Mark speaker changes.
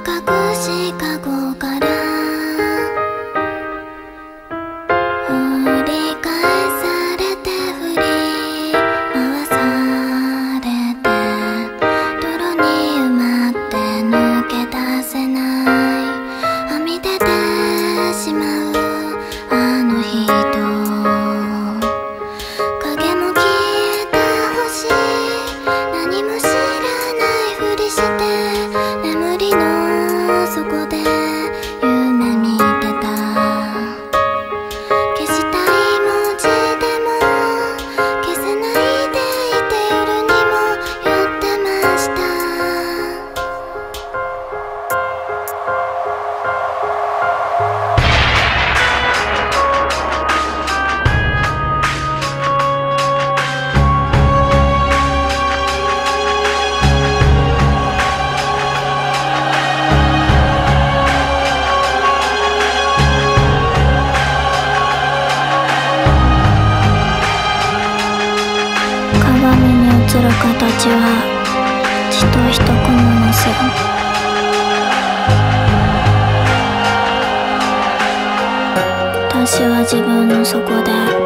Speaker 1: 隠しかごから振り返されて振り回されて泥に埋まって抜け出せないはみ出てしまうあの人影も消えた星何も知らないふりして眠りの底で夢見てた消したい文字でも消せないでいて夜にも酔ってました鏡に映る形は血と一蜘蛛の巣私は自分の底で